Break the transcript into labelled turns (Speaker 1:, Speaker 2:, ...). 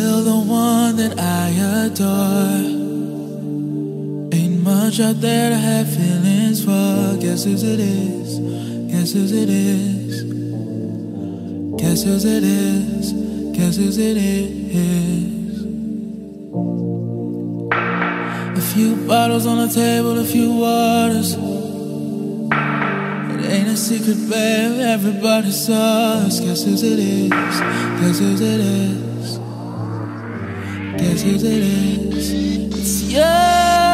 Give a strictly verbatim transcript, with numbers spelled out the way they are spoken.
Speaker 1: still the one that I adore. Ain't much out there to have feelings for. Guess whose it is? Guess whose it is? Guess whose it is? Guess whose it is? A few bottles on the table, a few waters. It ain't a secret, babe, everybody saw us. Guess whose it is? Guess whose it is? Guess whose it is? It's yours.